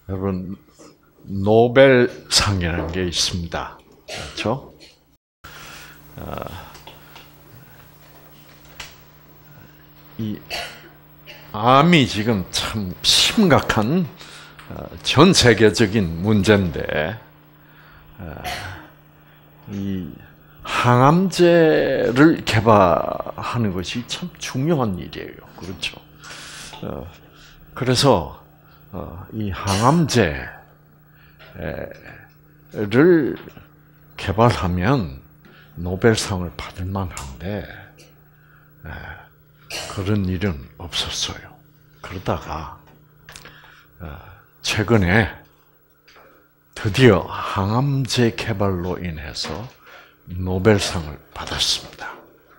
여러분, 노벨상이라는 게 있습니다. 그렇죠? 이 암이 지금 참 심각한 전 세계적인 문제인데, 이 항암제를 개발하는 것이 참 중요한 일이에요. 그렇죠? 그래서 이 항암제를 개발하면 노벨상을 받을 만한데 그런 일은 없었어요. 그러다가 최근에 드디어 항암제 개발로 인해서 노벨상을 받았습니다.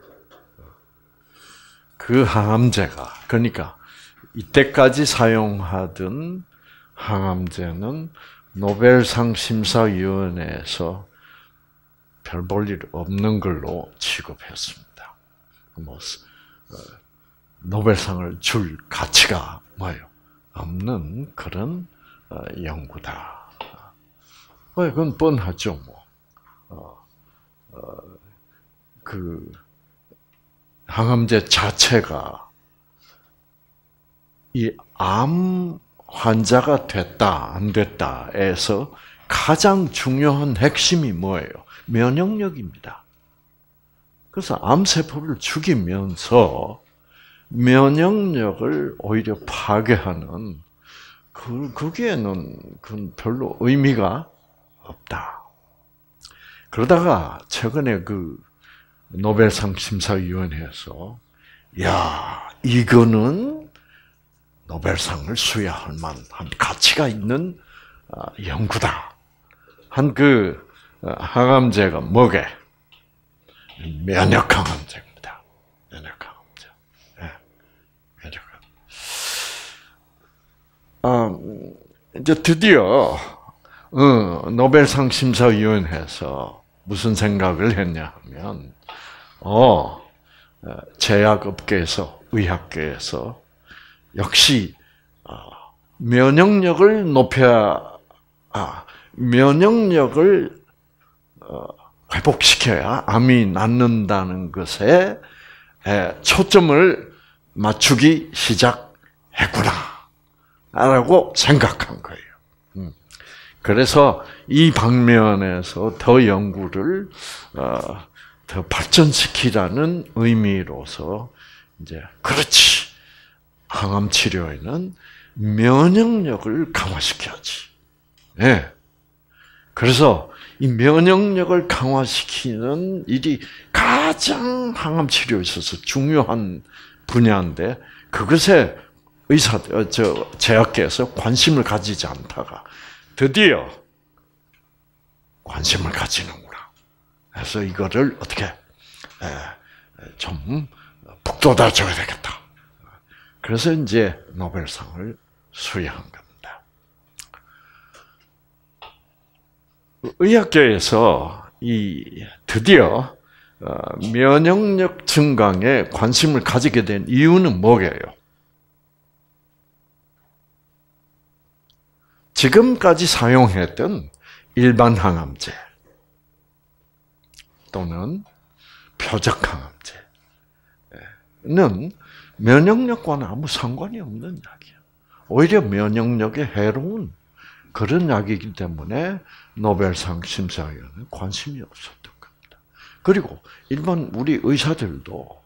그 항암제가, 그러니까 이때까지 사용하던 항암제는 노벨상 심사위원회에서 별 볼 일 없는 걸로 취급했습니다. 노벨상을 줄 가치가 뭐예요? 없는 그런 연구다. 그건 뻔하죠, 뭐. 그 항암제 자체가 이 암 환자가 됐다, 안 됐다에서 가장 중요한 핵심이 뭐예요? 면역력입니다. 그래서 암세포를 죽이면서 면역력을 오히려 파괴하는 거기에는 그건 별로 의미가 없다. 그러다가 최근에 그 노벨상 심사위원회에서 이거는 노벨상을 수여할 만한 가치가 있는 연구다. 한 그 항암제가 뭐게? 면역항암제입니다. 면역항암제. 네. 면역항암제. 이제 드디어 노벨상 심사위원회에서 무슨 생각을 했냐 하면, 제약업계에서, 의학계에서 역시 면역력을 면역력을 회복시켜야 암이 낫는다는 것에 초점을 맞추기 시작했구나라고 생각한 거예요. 그래서 이 방면에서 더 연구를 더 발전시키라는 의미로서 이제 그렇지, 항암 치료에는 면역력을 강화시켜야지. 네. 그래서 이 면역력을 강화시키는 일이 가장 항암 치료에 있어서 중요한 분야인데 그것에 제약계에서 관심을 가지지 않다가 드디어 관심을 가지는구나. 그래서 이거를 어떻게 좀 북돋아줘야 되겠다. 그래서 이제 노벨상을 수여한 겁니다. 의학계에서 드디어 면역력 증강에 관심을 가지게 된 이유는 뭐예요? 지금까지 사용했던 일반 항암제 또는 표적 항암제는 면역력과는 아무 상관이 없는 약이에요. 오히려 면역력에 해로운 그런 약이기 때문에 노벨상 심사위원회는 관심이 없었던 겁니다. 그리고 일반 우리 의사들도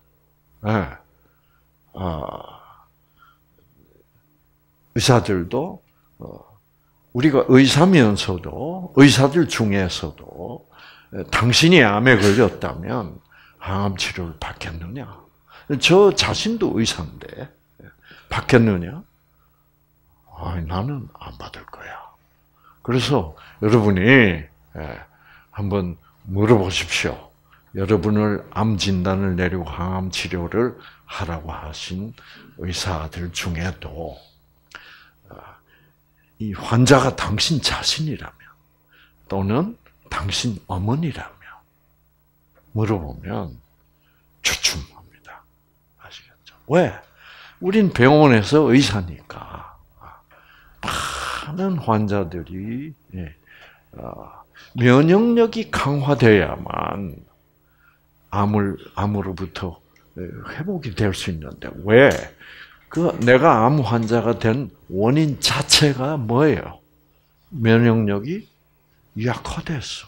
우리가 의사면서도 의사들 중에서도 당신이 암에 걸렸다면 항암 치료를 받겠느냐? 저 자신도 의사인데 받겠느냐? 나는 안 받을 거야. 그래서 여러분이 한번 물어보십시오. 여러분을 암 진단을 내리고 항암 치료를 하라고 하신 의사들 중에도 이 환자가 당신 자신이라면 또는 당신 어머니라면 물어보면 주춤합니다. 아시겠죠? 왜? 우린 병원에서 의사니까 많은 환자들이 면역력이 강화돼야만 암으로부터 회복이 될 수 있는데 왜? 내가 암 환자가 된 원인 자체가 뭐예요? 면역력이 약화됐어.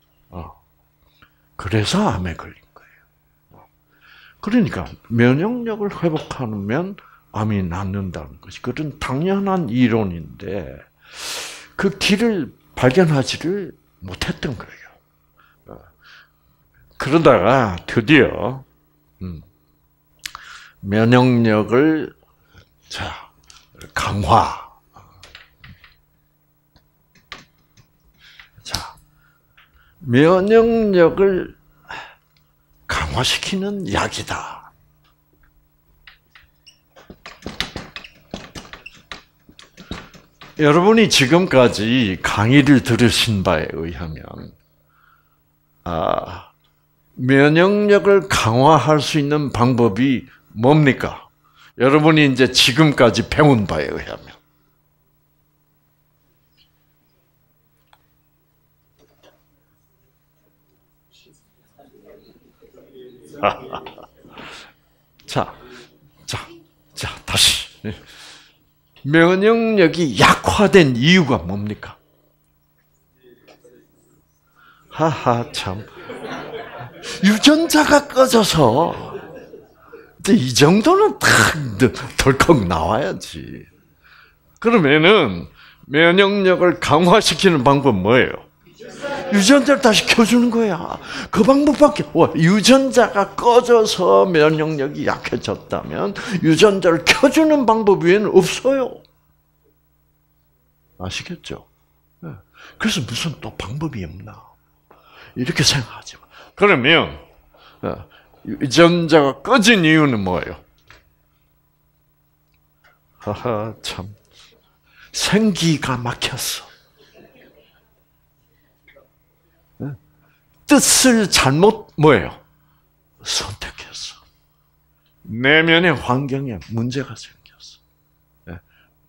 그래서 암에 걸린 거예요. 그러니까 면역력을 회복하면 암이 낫는다는 것이 그런 당연한 이론인데 그 길을 발견하지를 못했던 거예요. 그러다가 드디어 면역력을 강화. 면역력을 강화시키는 약이다. 여러분이 지금까지 강의를 들으신 바에 의하면, 면역력을 강화할 수 있는 방법이 뭡니까? 여러분이 이제 지금까지 배운 바에 의하면. 다시. 면역력이 약화된 이유가 뭡니까? 참. 유전자가 꺼져서, 이 정도는 덜컥 나와야지. 그러면은, 면역력을 강화시키는 방법은 뭐예요? 유전자를 다시 켜주는 거야. 그 방법밖에. 유전자가 꺼져서 면역력이 약해졌다면 유전자를 켜주는 방법 외에는 없어요. 아시겠죠? 그래서 무슨 또 방법이 없나? 이렇게 생각하지 마. 그러면 유전자가 꺼진 이유는 뭐예요? 참. 생기가 막혔어. 뜻을 잘못 선택했어. 내면의 환경에 문제가 생겼어.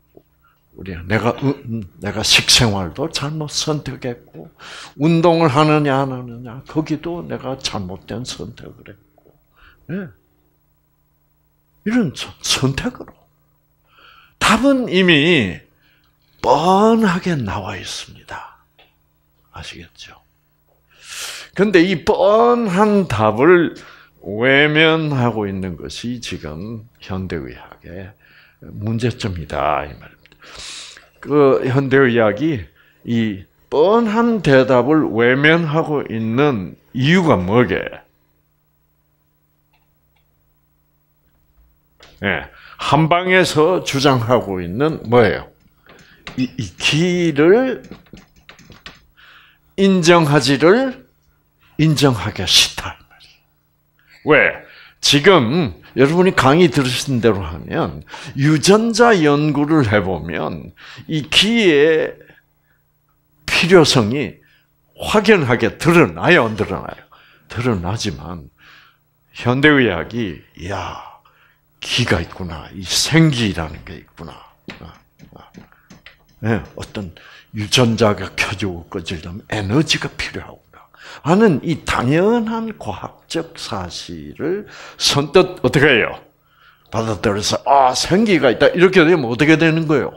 내가 식생활도 잘못 선택했고, 운동을 하느냐 안 하느냐 거기도 내가 잘못된 선택을 했고, 이런 선택으로 답은 이미 뻔하게 나와 있습니다. 아시겠죠? 근데 이 뻔한 답을 외면하고 있는 것이 지금 현대의학의 문제점이다 이 말입니다. 그 현대의학이 이 뻔한 대답을 외면하고 있는 이유가 뭐게? 한방에서 주장하고 있는 뭐예요? 이 기를 인정하기 싫다. 왜? 지금 여러분이 강의 들으신 대로 하면 유전자 연구를 해보면 이 기의 필요성이 확연하게 드러나요, 안 드러나요? 드러나지만 현대의학이 기가 있구나, 이 생기라는 게 있구나. 어떤 유전자가 켜지고 꺼지려면 에너지가 필요하구나 하는 이 당연한 과학적 사실을 선뜻 어떻게 해요? 받아들여서 생기가 있다 이렇게 되면 어떻게 되는 거예요?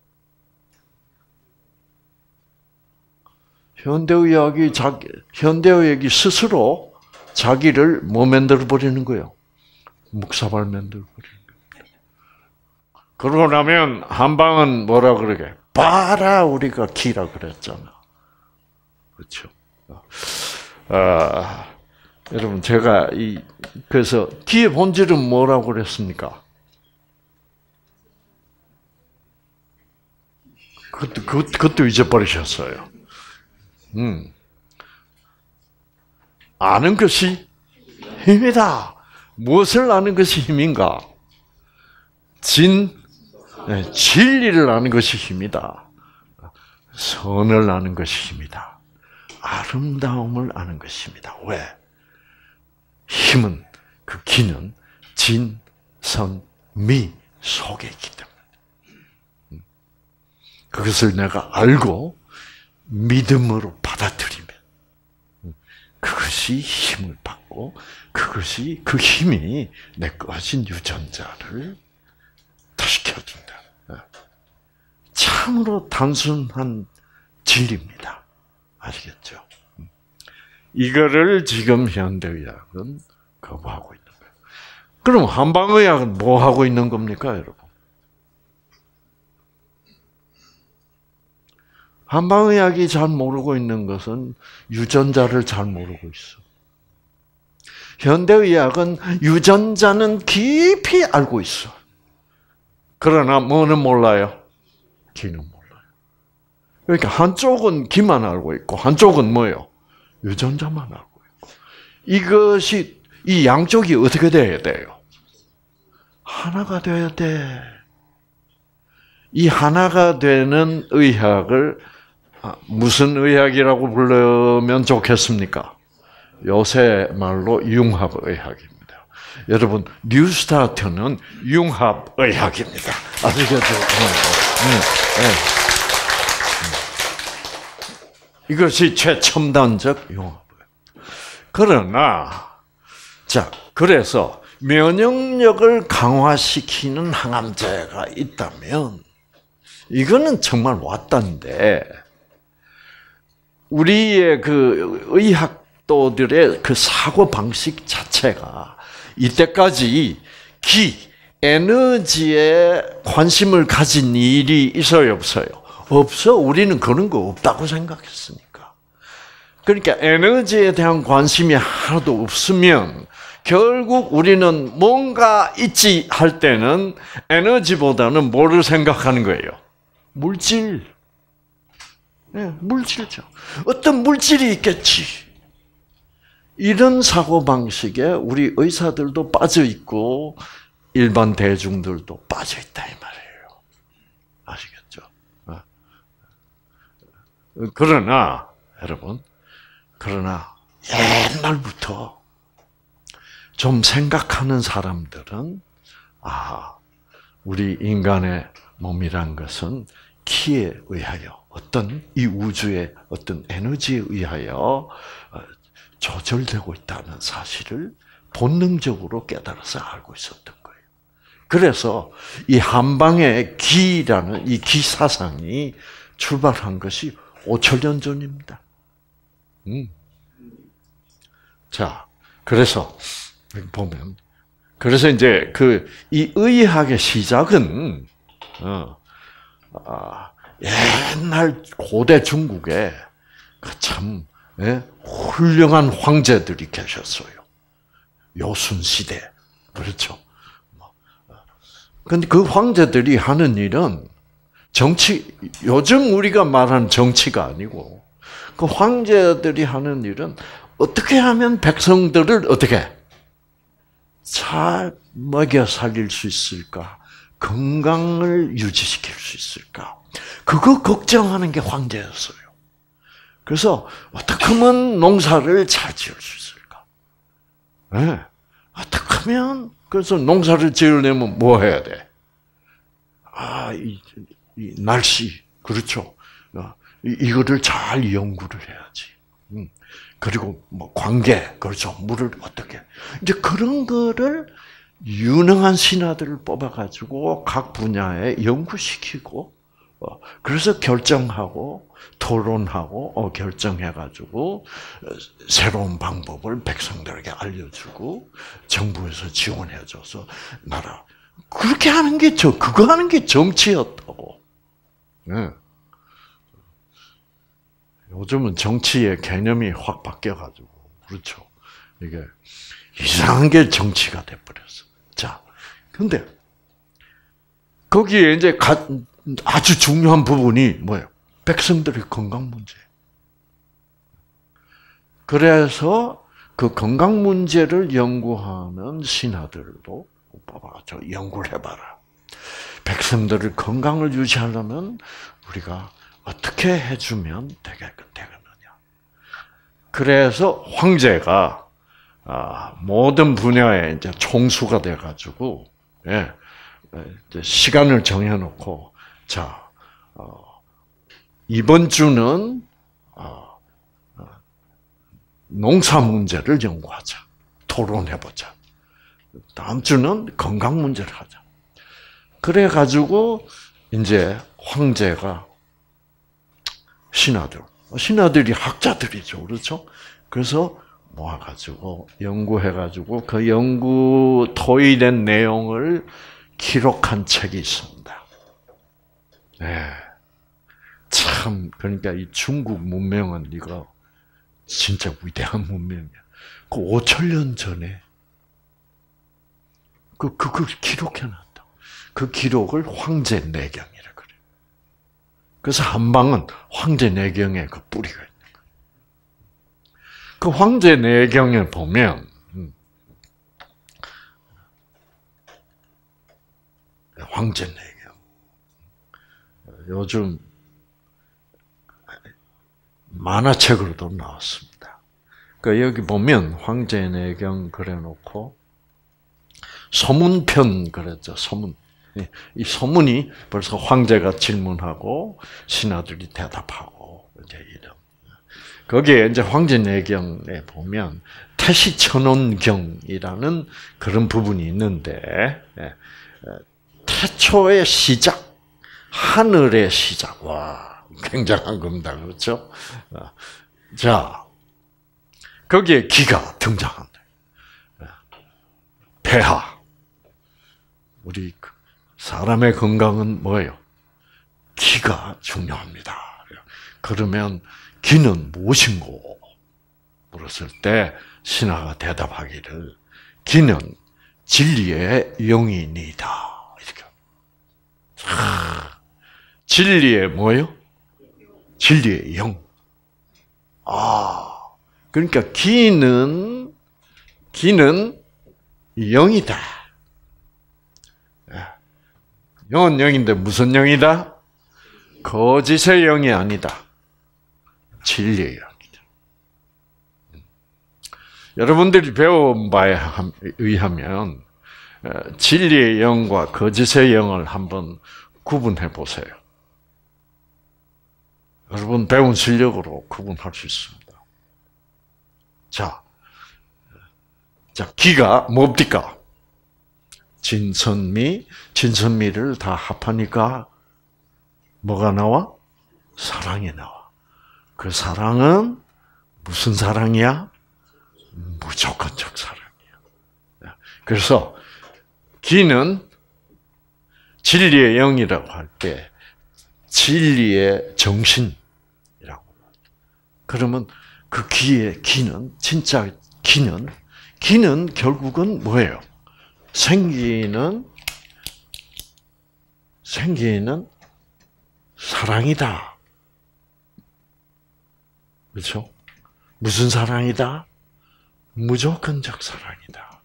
현대의학이 스스로 자기를 뭐 만들어 버리는 거예요? 묵사발 만들어 버리는 거예요. 그러고 나면 한방은 뭐라 그러게? 봐라, 우리가 기라 그랬잖아. 그렇죠? 여러분, 제가 그래서 기의 본질은 뭐라고 그랬습니까? 그것도 잊어버리셨어요. 아는 것이 힘이다. 무엇을 아는 것이 힘인가? 진리를 아는 것이 힘이다. 선을 아는 것이 힘이다. 아름다움을 아는 것입니다. 왜? 힘은, 그 기는 진, 선, 미 속에 있기 때문에. 그것을 내가 알고 믿음으로 받아들이면 그것이 힘을 받고 그것이 그 힘이 내 꺼진 유전자를 다시 켜준다. 참으로 단순한 진리입니다. 아시겠죠? 이거를 지금 현대의학은 거부하고 있는 거예요. 그럼 한방의학은 뭐 하고 있는 겁니까, 여러분? 한방의학이 잘 모르고 있는 것은 유전자를 잘 모르고 있어. 현대의학은 유전자는 깊이 알고 있어. 그러나 뭐는 몰라요? 기는 몰라요. 그러니까 한쪽은 기만 알고 있고 한쪽은 뭐예요? 유전자만 알고 있고. 이것이 이 양쪽이 어떻게 돼야 돼요? 하나가 돼야 돼. 이 하나가 되는 의학을 무슨 의학이라고 부르면 좋겠습니까? 요새 말로 융합의학입니다. 여러분, 뉴스타트는 융합의학입니다. 아시겠죠? 이것이 최첨단적 융합의학. 그러나, 그래서 면역력을 강화시키는 항암제가 있다면, 이거는 정말 왔다인데, 우리의 그 의학도들의 그 사고 방식 자체가 이때까지 에너지에 관심을 가진 일이 있어요, 없어요? 없어. 우리는 그런 거 없다고 생각했으니까. 그러니까 에너지에 대한 관심이 하나도 없으면 결국 우리는 뭔가 있지 할 때는 에너지보다는 뭐를 생각하는 거예요? 물질. 네, 물질이죠. 어떤 물질이 있겠지. 이런 사고방식에 우리 의사들도 빠져있고 일반 대중들도 빠져있다 이 말이에요. 아시겠죠? 그러나 여러분, 옛날부터 좀 생각하는 사람들은 우리 인간의 몸이란 것은 기에 의하여 어떤 이 우주의 어떤 에너지에 의하여 조절되고 있다는 사실을 본능적으로 깨달아서 알고 있었던 거예요. 그래서 이 한방의 기라는 이 기 사상이 출발한 것이 5천년 전입니다. 자, 그래서 보면 그래서 이제 이 의학의 시작은 옛날 고대 중국에 참 훌륭한 황제들이 계셨어요. 요순 시대. 그렇죠. 근데 그 황제들이 하는 일은 요즘 우리가 말하는 정치가 아니고, 그 황제들이 하는 일은 어떻게 하면 백성들을 어떻게 잘 먹여 살릴 수 있을까? 건강을 유지시킬 수 있을까? 그거 걱정하는 게 황제였어요. 그래서 어떻게 하면 농사를 잘 지을 수 있을까? 네. 어떻게 하면 그래서 농사를 지으려면 뭐 해야 돼? 이 날씨 그렇죠. 이거를 잘 연구를 해야지. 그리고 뭐 관계 그렇죠. 물을 어떻게 이제 그런 거를 유능한 신하들을 뽑아가지고 각 분야에 연구시키고 그래서 결정하고 토론하고 결정해가지고 새로운 방법을 백성들에게 알려주고 정부에서 지원해줘서 나라 그렇게 하는 게 그거 하는 게 정치였다고. 네. 요즘은 정치의 개념이 확 바뀌어가지고 그렇죠. 이게 이상한 게 정치가 돼버렸어. 자, 근데 거기에 이제 아주 중요한 부분이 뭐예요? 백성들의 건강 문제. 그래서 그 건강 문제를 연구하는 신하들도 뽑아서 연구를 해봐라. 백성들의 건강을 유지하려면 우리가 어떻게 해주면 되겠느냐. 그래서 황제가 모든 분야에 이제 총수가 돼가지고 시간을 정해놓고 이번 주는 농사 문제를 연구하자. 토론해보자. 다음 주는 건강 문제를 하자. 그래가지고 이제 황제가 신하들이 학자들이죠, 그렇죠? 그래서 모아가지고 연구해가지고 그 연구 토의된 내용을 기록한 책이 있습니다. 네, 참 그러니까 이 중국 문명은 이거 진짜 위대한 문명이야. 그 5,000년 전에 그걸 기록해놨다. 그 기록을 황제내경이라 그래. 그래서 한방은 황제내경에 그 뿌리가 있는 거야. 그 황제내경에 보면 황제내경 요즘 만화책으로도 나왔습니다. 그러니까 여기 보면 황제내경 그래놓고 서문편 그랬죠. 서문. 이 서문이 벌써 황제가 질문하고 신하들이 대답하고 이제 이런. 거기에 이제 황제내경에 보면 태시천원경이라는 그런 부분이 있는데 태초의 시작, 하늘의 시작. 와, 굉장한 겁니다. 그렇죠? 자, 거기에 기가 등장한다. 폐하. 우리 사람의 건강은 뭐예요? 기가 중요합니다. 그러면 기는 무엇인고? 물었을 때 신하가 대답하기를 기는 진리의 영이니이다. 이렇게. 진리의 뭐예요? 진리의 영. 그러니까 기는 영이다. 영은 영인데 무슨 영이다? 거짓의 영이 아니다. 진리의 영이다. 여러분들이 배운 바에 의하면 진리의 영과 거짓의 영을 한번 구분해 보세요. 여러분 배운 실력으로 구분할 수 있습니다. 자, 기가 뭡니까? 진선미를 다 합하니까 뭐가 나와? 사랑이 나와. 그 사랑은 무슨 사랑이야? 무조건적 사랑이야. 그래서 기는 진리의 영이라고 할 때 진리의 정신이라고. 그러면 그 기는 진짜 기는 결국은 뭐예요? 생기는 사랑이다. 그렇죠? 무슨 사랑이다? 무조건적 사랑이다.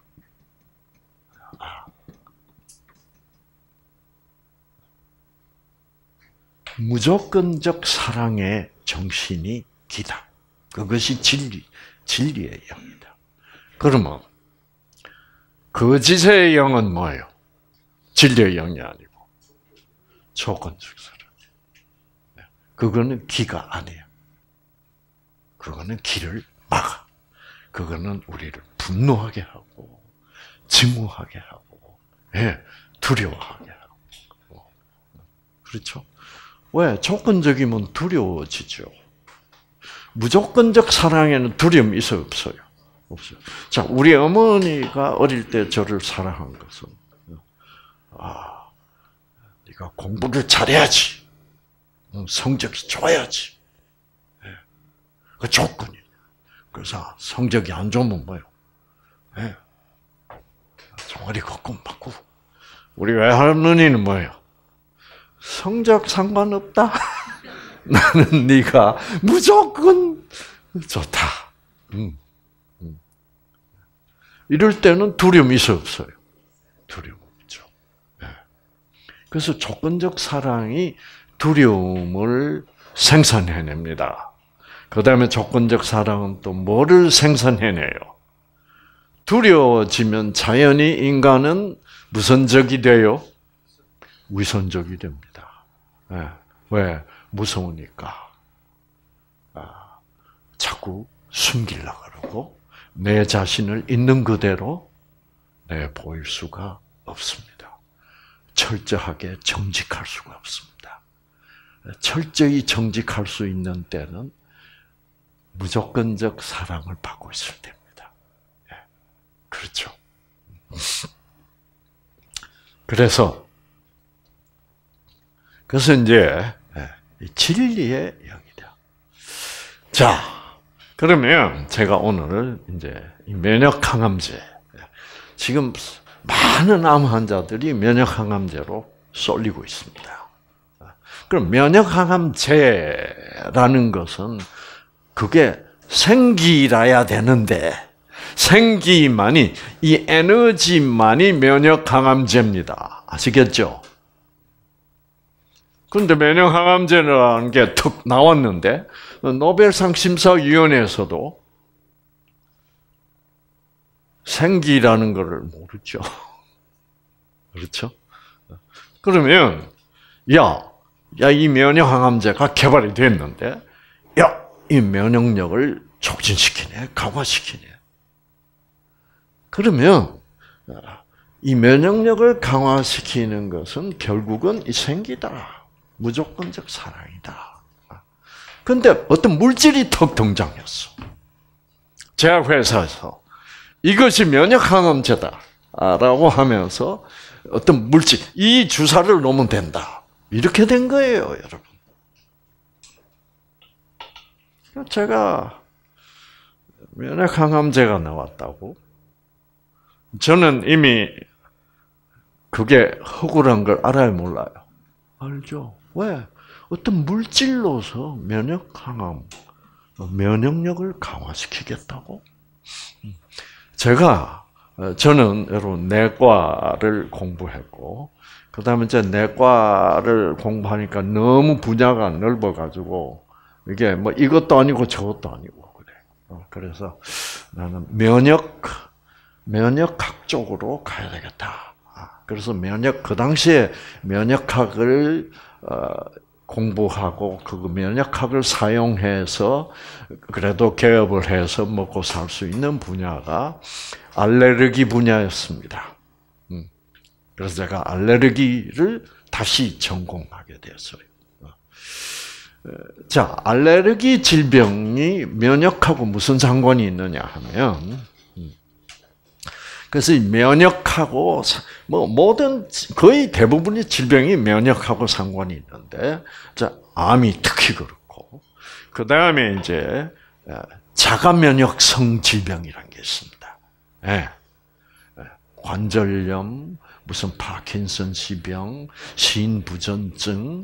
무조건적 사랑의 정신이 기다. 그것이 진리의 영이다. 그러면 거짓의 영은 뭐예요? 진리의 영이 아니고 조건적 사랑. 그거는 기가 아니에요. 그거는 기를 막아. 그거는 우리를 분노하게 하고 증오하게 하고 두려워하게 하고. 그렇죠? 왜? 조건적이면 두려워지죠. 무조건적 사랑에는 두려움이 있어요, 없어요? 없어요. 자, 우리 어머니가 어릴 때 저를 사랑한 것은 네가 공부를 잘해야지, 성적이 좋아야지. 그 조건이에요. 그래서 성적이 안 좋으면 뭐예요? 종아리 걷고 맞고. 우리 외할머니는 뭐예요? 성적 상관없다. 나는 네가 무조건 좋다. 이럴 때는 두려움이 있어요, 없어요? 두려움 없죠. 그래서 조건적 사랑이 두려움을 생산해냅니다. 그 다음에 조건적 사랑은 또 뭐를 생산해내요? 두려워지면 자연히 인간은 무슨 적이 돼요? 위선적이 됩니다. 왜? 무서우니까 자꾸 숨기려고 그러고 내 자신을 있는 그대로 보일 수가 없습니다. 철저하게 정직할 수가 없습니다. 철저히 정직할 수 있는 때는 무조건적 사랑을 받고 있을 때입니다. 그렇죠. 그래서 이제 진리의 영이다. 자, 그러면 제가 오늘 이제 면역 항암제, 지금 많은 암 환자들이 면역 항암제로 쏠리고 있습니다. 그럼 면역 항암제라는 것은 그게 생기라야 되는데 생기만이, 이 에너지만이 면역 항암제입니다. 아시겠죠? 그런데 면역 항암제라는 게 툭 나왔는데 노벨상 심사위원회에서도 생기라는 것을 모르죠. 그렇죠? 그러면 이 면역 항암제가 개발이 됐는데 이 면역력을 촉진시키네, 강화시키네. 그러면 이 면역력을 강화시키는 것은 결국은 이 생기다. 무조건적 사랑이다. 근데 어떤 물질이 턱 등장했어. 제약회사에서 이것이 면역항암제다라고 하면서 어떤 물질, 이 주사를 놓으면 된다. 이렇게 된 거예요, 여러분. 제가 면역항암제가 나왔다고? 저는 이미 그게 허구란 걸 알아요, 몰라요? 알죠. 왜? 어떤 물질로서 면역항암, 면역력을 강화시키겠다고? 저는 여러분 내과를 공부했고, 그 다음에 이제 내과를 공부하니까 너무 분야가 넓어가지고, 이게 뭐 이것도 아니고 저것도 아니고, 그래. 그래서 나는 면역학 쪽으로 가야 되겠다. 그래서 그 당시에 면역학을 공부하고 그 면역학을 사용해서 그래도 개업을 해서 먹고 살 수 있는 분야가 알레르기 분야였습니다. 그래서 제가 알레르기를 다시 전공하게 되었어요. 자, 알레르기 질병이 면역하고 무슨 상관이 있느냐 하면, 그래서 면역하고 모든 거의 대부분의 질병이 면역하고 상관이 있는데, 자, 암이 특히 그렇고, 그 다음에 이제 자가 면역성 질병이라는 게 있습니다. 관절염, 무슨 파킨슨씨병, 신부전증,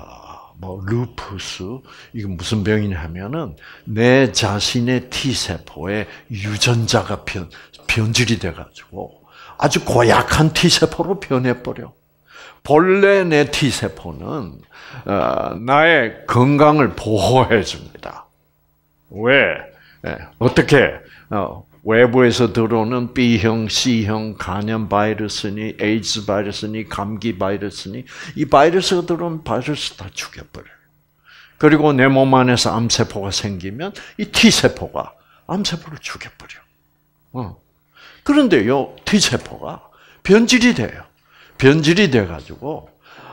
루푸스, 이거 무슨 병이냐면은 내 자신의 T세포에 유전자가 변질이 돼가지고 아주 고약한 T세포로 변해버려. 본래 내 T세포는 나의 건강을 보호해줍니다. 왜? 어떻게? 외부에서 들어오는 B형, C형 간염 바이러스니, 에이즈 바이러스니, 감기 바이러스니, 이 바이러스가 들어오면 바이러스 다 죽여버려요. 그리고 내 몸 안에서 암세포가 생기면 이 T세포가 암세포를 죽여버려. 그런데 이 T세포가 변질이 돼요. 변질이 돼가지고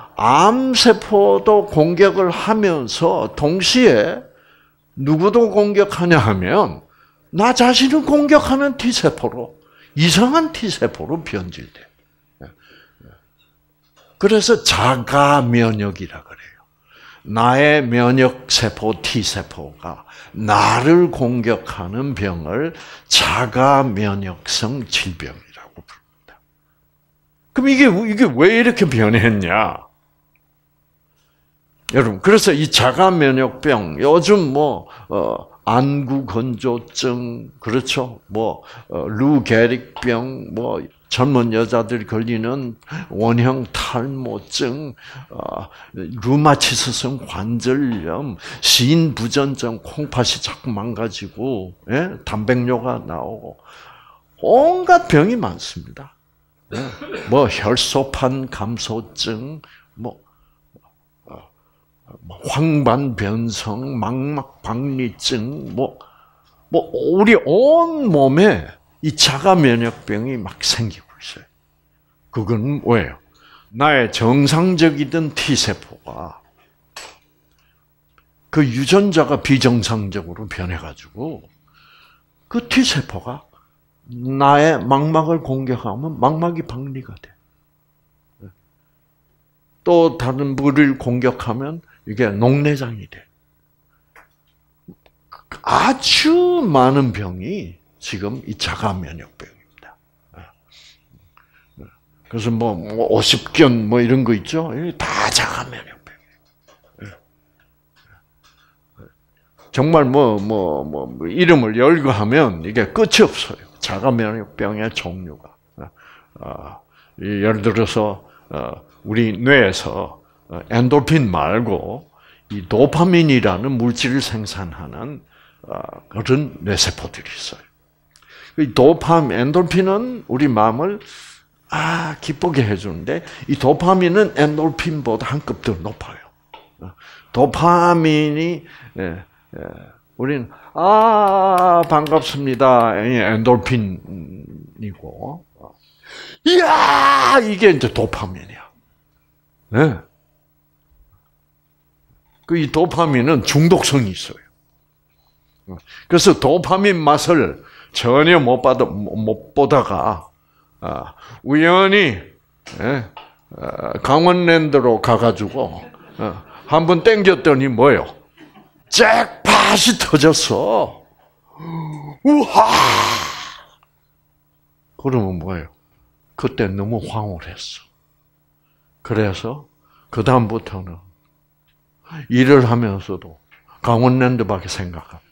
암세포도 공격을 하면서 동시에 누구도 공격하냐 하면 나 자신을 공격하는 T세포로, 이상한 T세포로 변질돼. 그래서 자가 면역이라 그래요. 나의 면역세포 T세포가 나를 공격하는 병을 자가 면역성 질병이라고 부릅니다. 그럼 이게 왜 이렇게 변했냐? 여러분, 그래서 이 자가 면역병, 요즘 안구 건조증, 그렇죠? 루 게릭병, 젊은 여자들이 걸리는 원형 탈모증, 류마티스성 관절염, 신부전증, 콩팥이 자꾸 망가지고, 단백뇨가 나오고, 온갖 병이 많습니다. 혈소판 감소증, 황반 변성, 망막 박리증, 우리 온 몸에 이 자가 면역병이 막 생기고 있어요. 그건 왜요? 나의 정상적이던 T세포가 그 유전자가 비정상적으로 변해가지고 그 T세포가 나의 망막을 공격하면 망막이 박리가 돼. 또 다른 부위를 공격하면 이게 녹내장이 돼. 아주 많은 병이 지금 이 자가 면역병입니다. 그래서 50견 이런 거 있죠? 다 자가 면역병. 정말 이름을 열거하면 이게 끝이 없어요. 자가 면역병의 종류가. 예를 들어서 우리 뇌에서 엔도르핀 말고 이 도파민이라는 물질을 생산하는 그런 뇌세포들이 있어요. 이 엔도르핀은 우리 마음을 기쁘게 해주는데 이 도파민은 엔도르핀보다 한 급 더 높아요. 도파민이 우리는 반갑습니다. 엔도르핀이고, 이야 이게 이제 도파민이야. 네. 이 도파민은 중독성이 있어요. 그래서 도파민 맛을 전혀 못 보다가 우연히 강원랜드로 가가지고 한번 땡겼더니 뭐요? 잭팟이 터졌어. 우와! 그러면 뭐예요? 그때 너무 황홀했어. 그래서 그 다음부터는 일을 하면서도 강원랜드밖에 생각 안 나.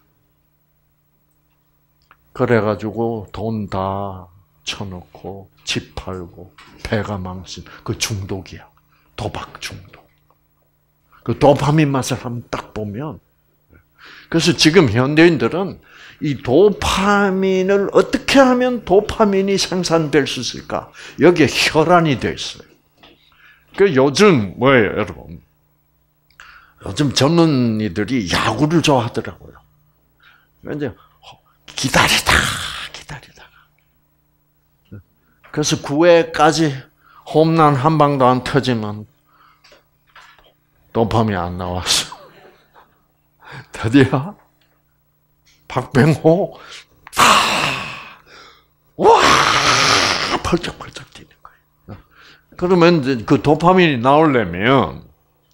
그래가지고 돈 다 쳐놓고 집 팔고 배가 망신. 그 중독이야. 도박 중독. 그 도파민 맛을 한번 딱 보면, 그래서 지금 현대인들은 이 도파민을 어떻게 하면 도파민이 생산될 수 있을까? 여기에 혈안이 돼 있어요. 그 요즘 뭐예요, 여러분? 요즘 젊은이들이 야구를 좋아하더라고요. 이제 기다리다가. 그래서 9회까지 홈런 한 방도 안 터지면 도파민이 안 나왔어. 드디어 박병호 와 펄쩍펄쩍 뛰는 거예요. 그러면 이제 그 도파민이 나오려면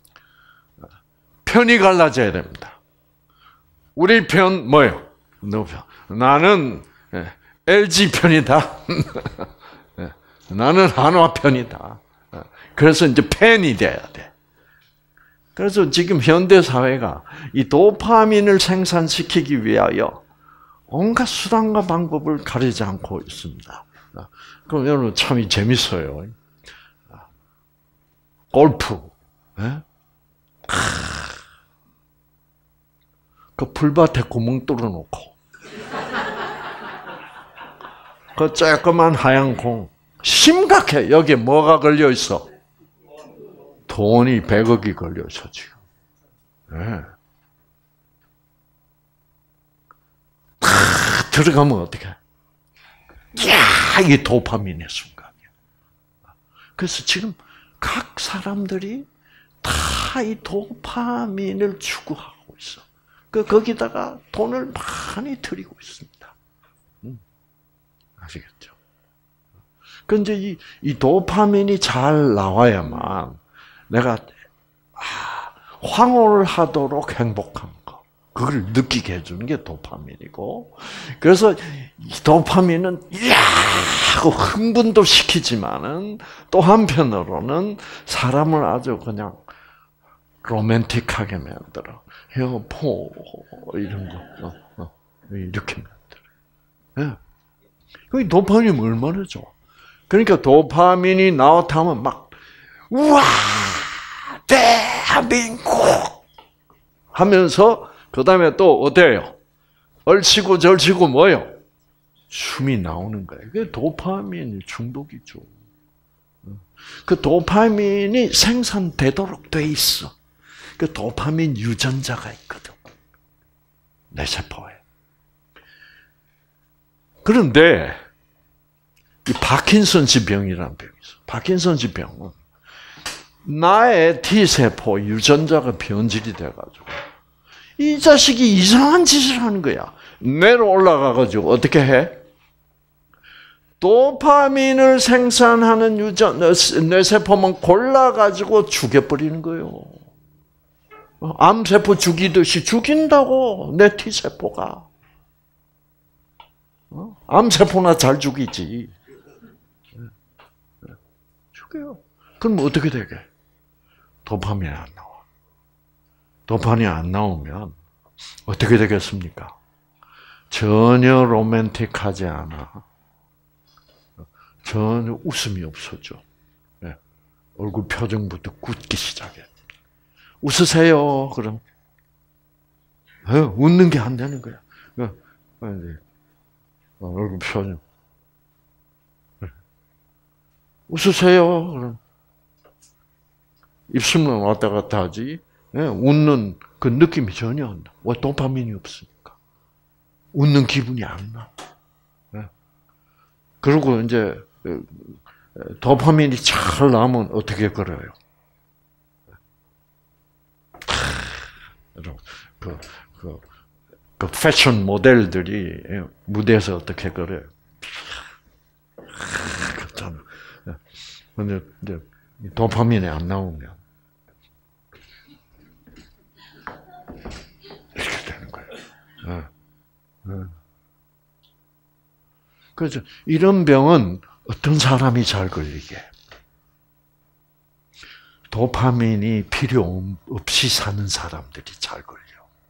편이 갈라져야 됩니다. 우리 편 뭐예요? 너 편. 나는 LG 편이다. 나는 한화 편이다. 그래서 이제 팬이 돼야 돼. 그래서 지금 현대 사회가 이 도파민을 생산시키기 위하여 온갖 수단과 방법을 가리지 않고 있습니다. 그럼 여러분 참 재밌어요. 골프, 그 풀밭에 구멍 뚫어놓고 그 쬐끄만 하얀 공 심각해. 여기에 뭐가 걸려 있어? 돈이 100억이 걸려 있어 지금. 네. 들어가면 어떡해? 이야, 이게 도파민의 순간이야. 그래서 지금 각 사람들이 다 이 도파민을 추구하고 있어. 거기다가 돈을 많이 들이고 있습니다. 아시겠죠? 근데 이 도파민이 잘 나와야만 내가 황홀하도록 행복한 거, 그걸 느끼게 해주는 게 도파민이고, 그래서 이 도파민은 이야 하고 흥분도 시키지만은 또 한편으로는 사람을 아주 그냥 로맨틱하게 만들어. 여보 이런 거 이렇게 만들어. 이 도파민이 얼마나 좋아. 그러니까 도파민이 나왔다면 막 우와 대한민국 하면서 그 다음에 또 어때요? 얼치고 절치고 뭐요? 춤이 나오는 거예요. 그게 도파민 중독이죠. 그 도파민이 생산되도록 돼 있어. 그 도파민 유전자가 있거든. 내 세포에. 그런데 이 파킨슨氏병이라는 병이 있어. 파킨슨氏병은 나의 T세포 유전자가 변질이 돼가지고 이 자식이 이상한 짓을 하는 거야. 뇌로 올라가가지고 어떻게 해? 도파민을 생산하는 뇌세포만 골라가지고 죽여버리는 거예요. 암세포 죽이듯이 죽인다고, 내 T세포가. 암세포나 잘 죽이지. 죽여요. 그럼 어떻게 되게? 도파민이 안 나와. 도파민이 안 나오면 어떻게 되겠습니까? 전혀 로맨틱하지 않아. 전혀 웃음이 없어져. 네. 얼굴 표정부터 굳기 시작해. 웃으세요. 그럼 웃는 게 안 되는 거야. 얼굴 표정. 웃으세요. 그럼 입술만 왔다 갔다 하지. 웃는 그 느낌이 전혀 안 나. 왜? 도파민이 없으니까. 웃는 기분이 안 나. 그리고 이제 도파민이 잘 나면 어떻게 걸어요? 그 패션 모델들이 무대에서 어떻게 걸어요? 그렇잖아. 근데 이제 도파민이 안 나오면 이렇게 되는 거예요. 그래서 이런 병은 어떤 사람이 잘 걸리게? 도파민이 필요 없이 사는 사람들이 잘 걸려.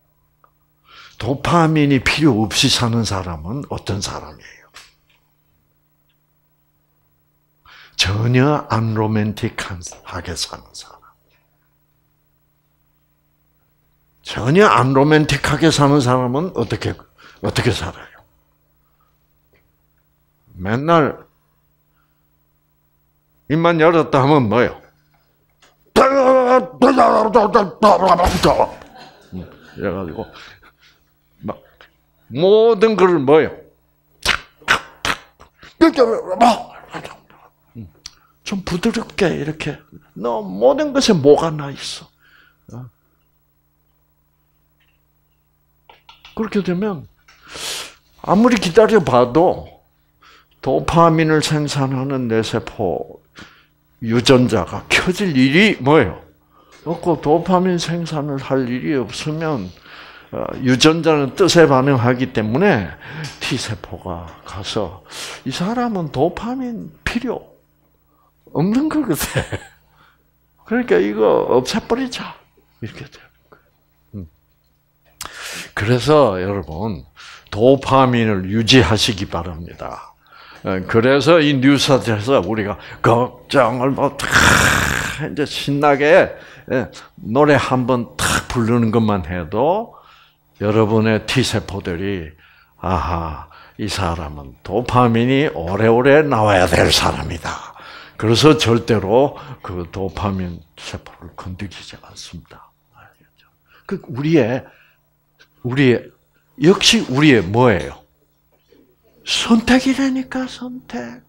도파민이 필요 없이 사는 사람은 어떤 사람이에요? 전혀 안 로맨틱하게 사는 사람. 전혀 안 로맨틱하게 사는 사람은 어떻게 살아요? 맨날 입만 열었다 하면 뭐예요? 이래가지고 막 모든 걸 뭐예요? 좀 부드럽게 이렇게 너 모든 것에 뭐가 나 있어. 그렇게 되면 아무리 기다려봐도 도파민을 생산하는 뇌세포 유전자가 켜질 일이 뭐예요? 없고 도파민 생산을 할 일이 없으면 유전자는 뜻에 반응하기 때문에 T세포가 가서 이 사람은 도파민 필요 없는 것 같아. 그러니까 이거 없애버리자. 이렇게 되는 거예요. 그래서 여러분 도파민을 유지하시기 바랍니다. 그래서 이 뉴스에서 우리가 걱정을 이제 신나게 노래 한번 탁 부르는 것만 해도 여러분의 T세포들이 아하, 이 사람은 도파민이 오래오래 나와야 될 사람이다. 그래서 절대로 그 도파민 세포를 건드리지 않습니다. 알겠죠? 그 역시 우리의 뭐예요? 선택이라니까, 선택.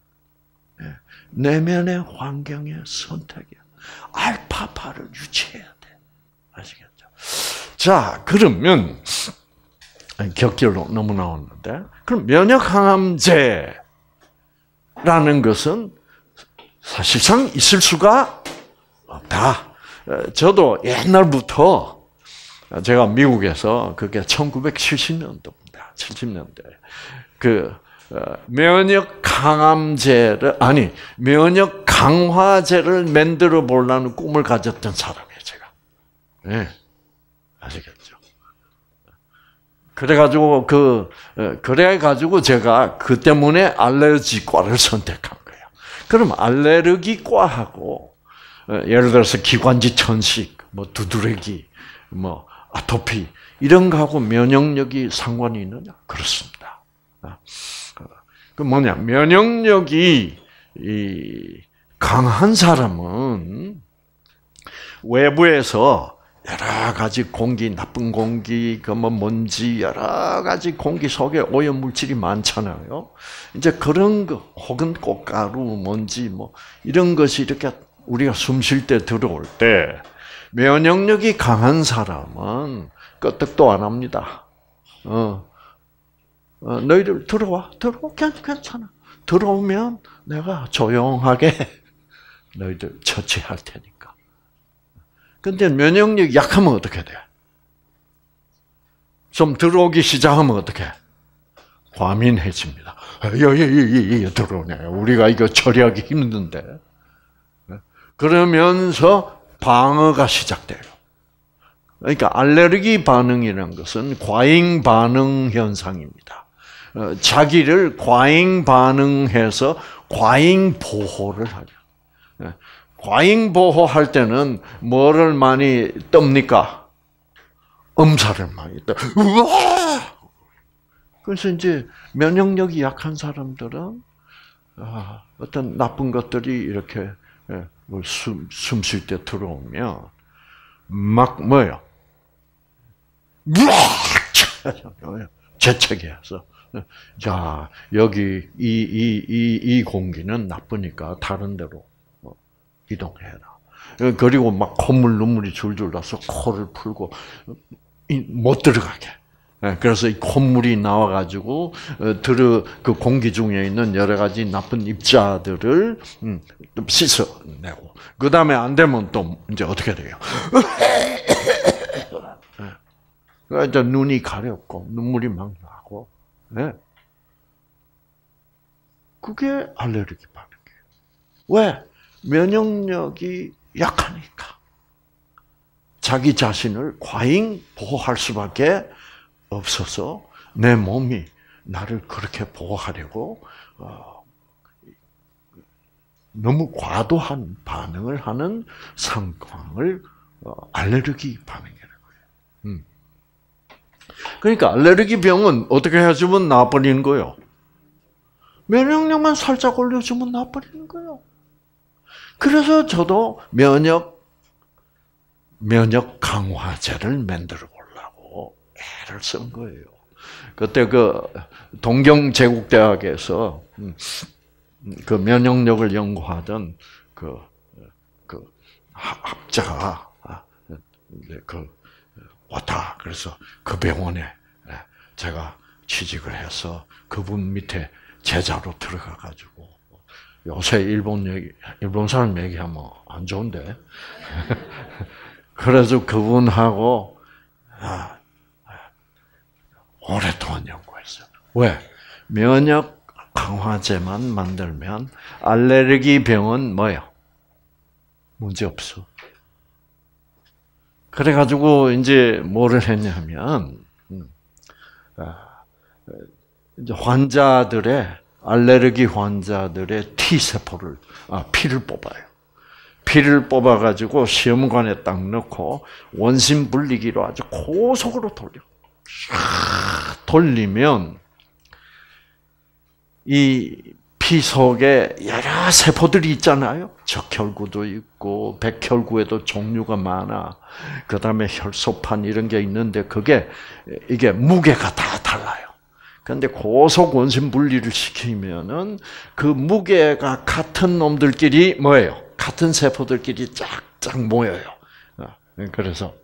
내면의 환경의 선택이야. 알파파를 유지해야 돼. 아시겠죠? 자, 그러면, 격결로 너무 나왔는데, 그럼 면역항암제라는 것은 사실상 있을 수가 없다. 저도 옛날부터 제가 미국에서 그게 1970년도입니다. 70년대. 면역 강화제를 만들어 보려는 꿈을 가졌던 사람이에요, 제가. 네. 아시겠죠? 그래가지고 제가 그 때문에 알레르기과를 선택한 거예요. 그럼 알레르기과하고, 예를 들어서 기관지 천식, 두드러기, 아토피, 이런 거하고 면역력이 상관이 있느냐? 그렇습니다. 그 면역력이 강한 사람은 외부에서 여러 가지 공기, 나쁜 공기, 그 뭐 먼지, 여러 가지 공기 속에 오염 물질이 많잖아요. 이제 그런 거, 혹은 꽃가루, 먼지, 뭐 이런 것이 이렇게 우리가 숨 쉴 때 들어올 때 면역력이 강한 사람은 끄떡도 안 합니다. 너희들 들어와, 괜찮아. 들어오면 내가 조용하게 너희들 처치할 테니까. 근데 면역력이 약하면 어떻게 돼? 좀 들어오기 시작하면 어떻게? 과민해집니다. 들어오네. 우리가 이거 처리하기 힘든데. 그러면서 방어가 시작돼요. 그러니까 알레르기 반응이라는 것은 과잉 반응 현상입니다. 자기를 과잉 반응해서 과잉 보호를 하죠. 과잉 보호할 때는 뭐를 많이 떱니까? 음살을 많이 떠. 우와! 그래서 이제 면역력이 약한 사람들은 어떤 나쁜 것들이 이렇게 숨 쉴 때 들어오면 막 뭐요? 재채기해서 자 여기 이 공기는 나쁘니까 다른 데로 이동해라. 그리고 막 콧물 눈물이 줄줄 나서 코를 풀고 못 들어가게. 그래서 이 콧물이 나와가지고 그 공기 중에 있는 여러 가지 나쁜 입자들을 좀 씻어내고 그 다음에 안 되면 또 이제 어떻게 돼요? 그러니까 눈이 가렵고 눈물이 막 나고. 그게 알레르기 반응이에요. 왜? 면역력이 약하니까. 자기 자신을 과잉 보호할 수밖에 없어서 내 몸이 나를 그렇게 보호하려고 너무 과도한 반응을 하는 상황을 알레르기 반응이라고 해요. 그러니까 알레르기 병은 어떻게 해주면 나아버리는 거예요? 면역력만 살짝 올려주면 나아버리는 거예요. 그래서 저도 면역 강화제를 만들어 보려고 애를 쓴 거예요. 그때 그 동경제국대학에서 그 면역력을 연구하던 그 학자가 왔다. 그래서 그 병원에 제가 취직을 해서 그분 밑에 제자로 들어가가지고 요새 일본 사람 얘기하면 안 좋은데. 그래서 그분하고 오랫동안 연구했어요. 왜? 면역 강화제만 만들면 알레르기 병은 뭐예요? 문제 없어. 그래가지고 이제 뭐를 했냐면 이제 알레르기 환자들의 T세포를 피를 뽑아요. 피를 뽑아가지고 시험관에 딱 넣고 원심 분리기로 아주 고속으로 돌려. 돌리면 이 피 속에 여러 세포들이 있잖아요. 적혈구도 있고 백혈구에도 종류가 많아. 그 다음에 혈소판 이런 게 있는데 이게 무게가 다 달라요. 그런데 고속 원심 분리를 시키면은 그 무게가 같은 놈들끼리 뭐예요? 같은 세포들끼리 쫙쫙 모여요. 그래서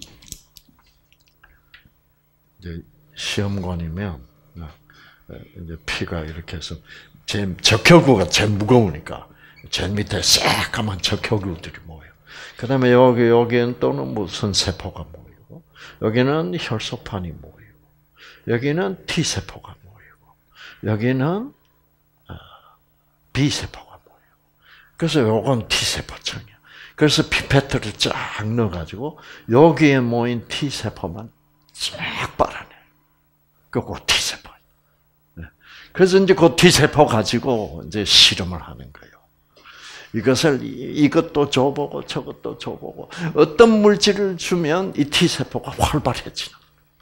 이제 시험관이면 이제 피가 이렇게 해서 적혈구가 제일 무거우니까 제일 밑에 새까만 적혈구들이 모여요. 그다음에 여기는 또는 무슨 세포가 모이고 여기는 혈소판이 모이고 여기는 T 세포가 모이고 여기는 B 세포가 모여요. 그래서 요건 T 세포층이야. 그래서 피페트를 쫙 넣어가지고 여기에 모인 T 세포만 쫙 빨아내. 그거 T 세포. 그래서 이제 그 T 세포 가지고 이제 실험을 하는 거예요. 이것도 줘보고 저것도 줘보고 어떤 물질을 주면 이 T 세포가 활발해지는.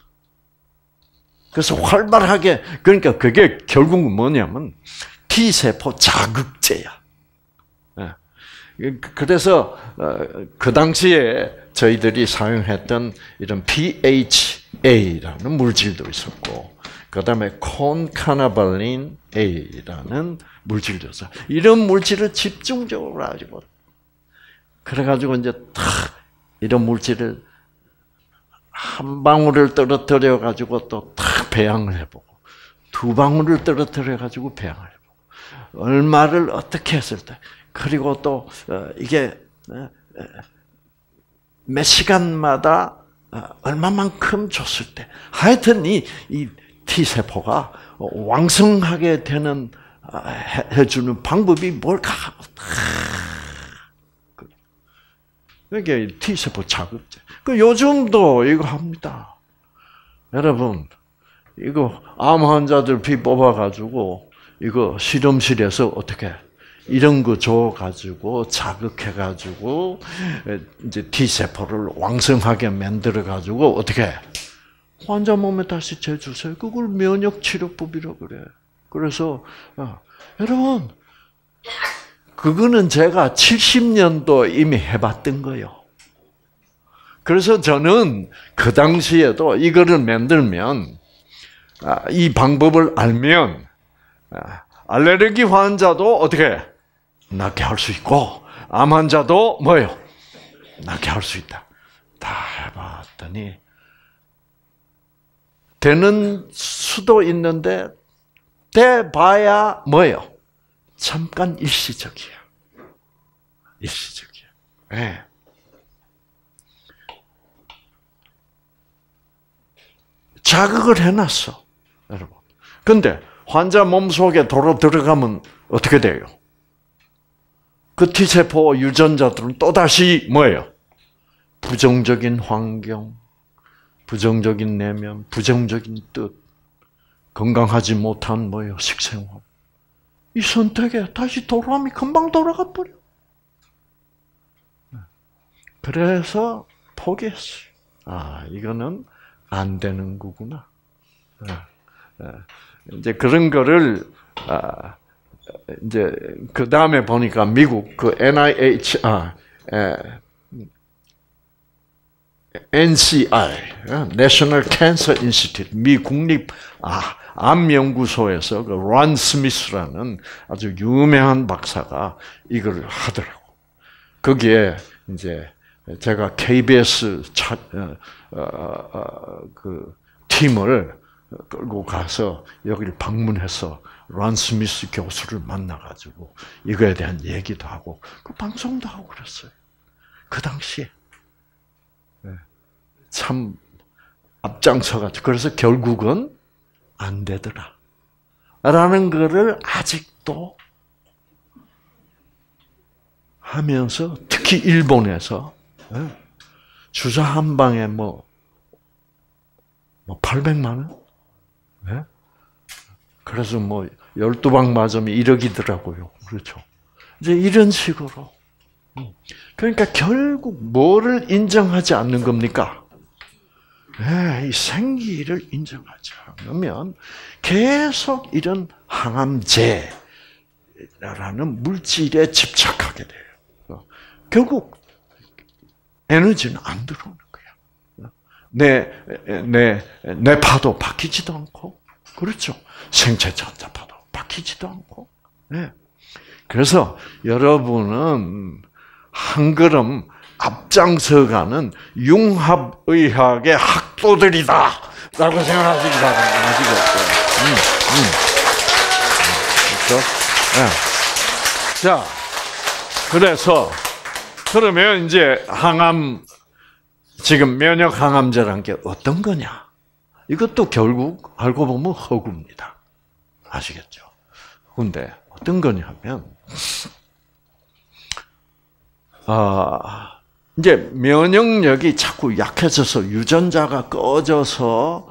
그래서 활발하게 그러니까 그게 결국은 뭐냐면 T 세포 자극제야. 그래서 그 당시에 저희들이 사용했던 이런 PHA라는 물질도 있었고, 그 다음에 콘카나발린 A라는 물질도 있어요. 이런 물질을 집중적으로 가지고, 그래가지고 이제 탁 이런 물질을 한 방울을 떨어뜨려 가지고 또 탁 배양을 해보고, 두 방울을 떨어뜨려 가지고 배양을 해보고, 얼마를 어떻게 했을 때, 그리고 또 이게 몇 시간마다 얼마만큼 줬을 때, 하여튼 이 T세포가 왕성하게 되는, 해주는 방법이 뭘까? 이게 T세포 자극제. 요즘도 이거 합니다. 여러분, 이거 암 환자들 피 뽑아가지고, 이거 실험실에서 어떻게, 이런 거 줘가지고, 자극해가지고, 이제 T세포를 왕성하게 만들어가지고, 어떻게, 환자 몸에 다시 재주세요. 그걸 면역치료법이라고 그래. 그래서, 여러분, 그거는 제가 70년도 이미 해봤던 거예요. 그래서 저는 그 당시에도 이거를 만들면, 이 방법을 알면, 알레르기 환자도 어떻게 낫게 할 수 있고, 암 환자도 뭐예요? 낫게 할 수 있다. 다 해봤더니, 되는 수도 있는데, 돼봐야 뭐예요? 잠깐 일시적이야. 일시적이야. 네. 자극을 해놨어, 여러분. 근데 환자 몸속에 도로 들어가면 어떻게 돼요? 그 T세포 유전자들은 또다시 뭐예요? 부정적인 환경, 부정적인 내면, 부정적인 뜻, 건강하지 못한 뭐예요? 식생활. 이 선택에 다시 돌아오면 금방 돌아가 버려. 그래서 포기했어요. 이거는 안 되는 거구나. 이제 그런 거를, 이제, 그 다음에 보니까 미국, NIH, NCI, National Cancer Institute, 미 국립 암연구소에서 런 스미스라는 아주 유명한 박사가 이걸 하더라고. 거기에 이제 제가 KBS 그 팀을 끌고 가서 여기를 방문해서 런 스미스 교수를 만나가지고 이거에 대한 얘기도 하고 그 방송도 하고 그랬어요. 그 당시에. 참 앞장서가지고 그래서 결국은 안 되더라 라는 거를 아직도 하면서 특히 일본에서 주사 한 방에 뭐 800만 원? 그래서 뭐 12방 맞으면 1억이더라고요. 그렇죠. 이제 이런 식으로. 그러니까 결국 뭐를 인정하지 않는 겁니까? 이 생기를 인정하지 않으면 계속 이런 항암제라는 물질에 집착하게 돼요. 결국 에너지는 안 들어오는 거야. 내 파도 바뀌지도 않고, 그렇죠? 생체 전자파도 바뀌지도 않고. 그래서 여러분은 한 걸음 앞장서가는 융합의학의 학도들이다라고 생각하시기 바랍니다. 그렇죠? 자, 그래서 그러면 이제 항암 지금 면역 항암제라는 게 어떤 거냐? 이것도 결국 알고 보면 허구입니다. 아시겠죠? 근데 어떤 거냐면 이제 면역력이 자꾸 약해져서 유전자가 꺼져서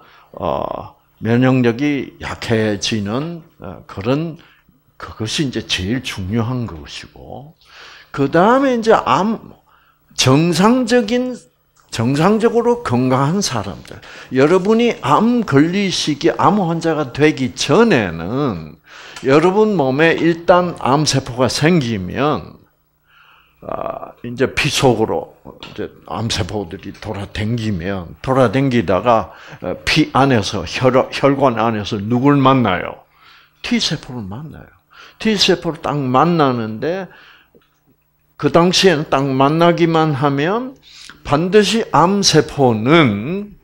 면역력이 약해지는 그것이 이제 제일 중요한 것이고, 그 다음에 이제 정상적으로 건강한 사람들, 여러분이 암 환자가 되기 전에는 여러분 몸에 일단 암세포가 생기면 이제 피 속으로 이제 암세포들이 돌아댕기다가 피 안에서 혈관 안에서 누굴 만나요? T세포를 만나요. T세포를 딱 만나는데 그 당시에는 딱 만나기만 하면 반드시 암세포는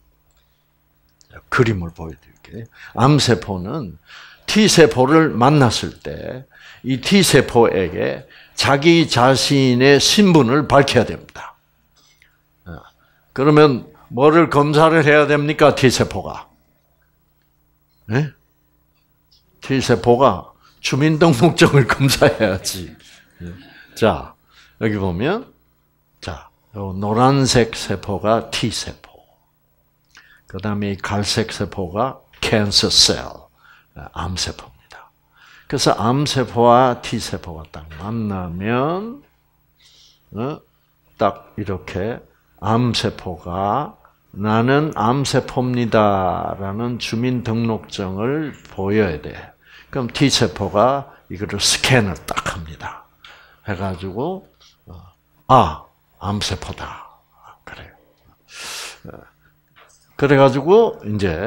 그림을 보여드릴게요. 암세포는 T세포를 만났을 때 이 T세포에게 자기 자신의 신분을 밝혀야 됩니다. 그러면 뭐를 검사를 해야 됩니까? T세포가. 네? T세포가 주민등록증을 검사해야지. 자, 여기 보면, 자, 노란색 세포가 T세포. 그 다음에 갈색 세포가 cancer cell, 암세포입니다. 그래서 암세포와 T세포가 딱 만나면, 딱 이렇게 암세포가 나는 암세포입니다라는 주민등록증을 보여야 돼. 그럼 T세포가 이거를 스캔을 딱 합니다. 해가지고, 암세포다. 그래요. 그래가지고,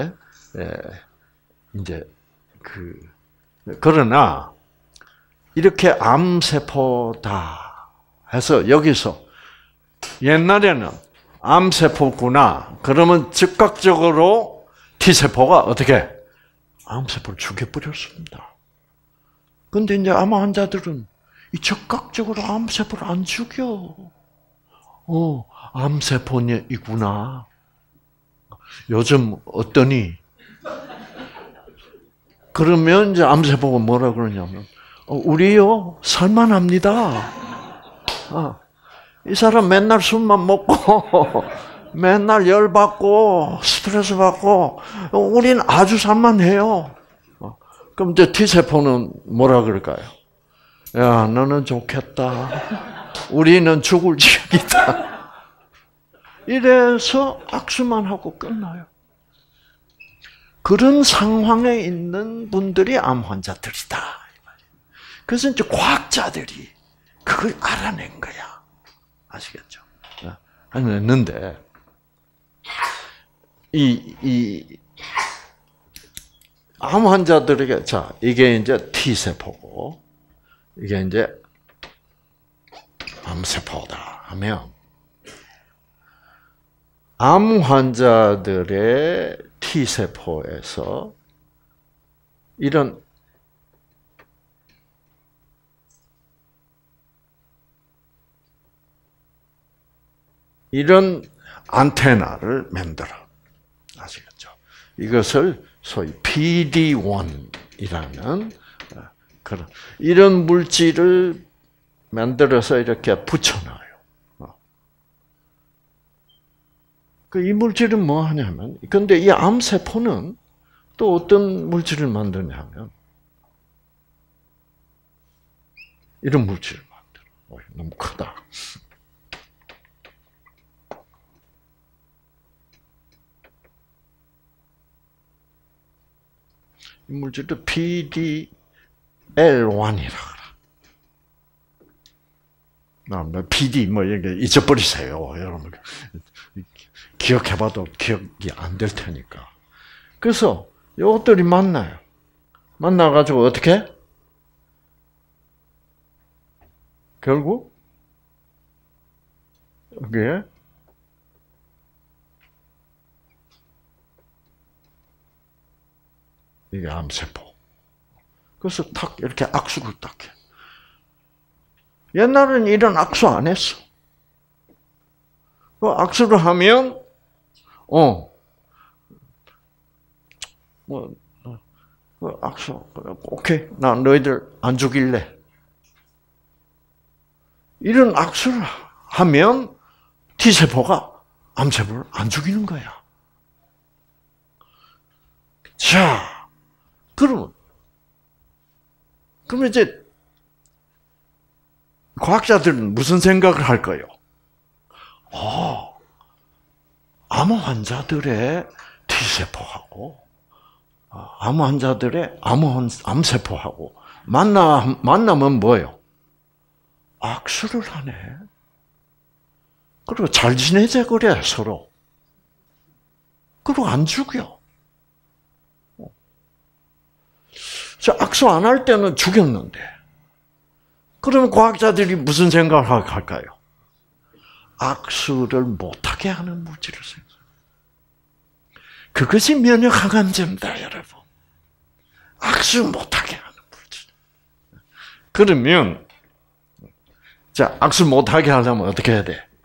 그러나, 이렇게 암세포다 해서 여기서 옛날에는 암세포구나. 그러면 즉각적으로 T세포가 어떻게? 암세포를 죽여버렸습니다. 근데 이제 암 환자들은 적극적으로 암세포를 안 죽여. 암세포이구나. 요즘 어떠니? 그러면 이제 암세포가 뭐라 그러냐면, 우리요, 살만합니다. 이 사람 맨날 술만 먹고, 맨날 열받고, 스트레스 받고, 우린 아주 살만해요. 그럼 이제 T세포는 뭐라 그럴까요? 야, 너는 좋겠다. 우리는 죽을 지경이다. 이래서 악수만 하고 끝나요. 그런 상황에 있는 분들이 암 환자들이다. 그래서 이제 과학자들이 그걸 알아낸 거야. 아시겠죠? 알아냈는데, 암 환자들에게, 자, 이게 이제 T세포고, 이게 이제 암세포다 하면, 암 환자들의 T세포에서 이런 안테나를 만들어. 아시겠죠? 이것을 소위 PD-1이라는 그런 이런 물질을 만들어서 이렇게 붙여놔요. 이 물질은 뭐 하냐면, 근데 이 암세포는 또 어떤 물질을 만드냐면, 이런 물질을 만들어. 너무 크다. 이 물질도 PD-L1이라고 그래. PD 뭐 이게 잊어버리세요, 여러분. 기억해봐도 기억이 안 될 테니까. 그래서 이것들이 만나요. 만나가지고 어떻게? 결국 여기에 이게 암세포. 그래서 탁 이렇게 악수를 딱 해. 옛날에는 이런 악수 안 했어. 그 악수를 하면 악수, 오케이, 나 너희들 안 죽일래. 이런 악수를 하면 T세포가 암세포를 안 죽이는 거야. 자, 그러면 이제 과학자들은 무슨 생각을 할까요? 암 환자들의 T세포하고 암 환자들의 암세포하고 만나면 뭐예요? 악수를 하네. 그리고 잘 지내자 그래 서로. 그리고 안 죽여. 저 악수 안 할 때는 죽였는데. 그러면 과학자들이 무슨 생각을 할까요? 악수를 못하게 하는 물질을 생성. 그것이 면역 항암제입니다, 여러분. 악수 못하게 하는 물질. 그러면 자, 악수 못하게 하려면 어떻게 해야 돼?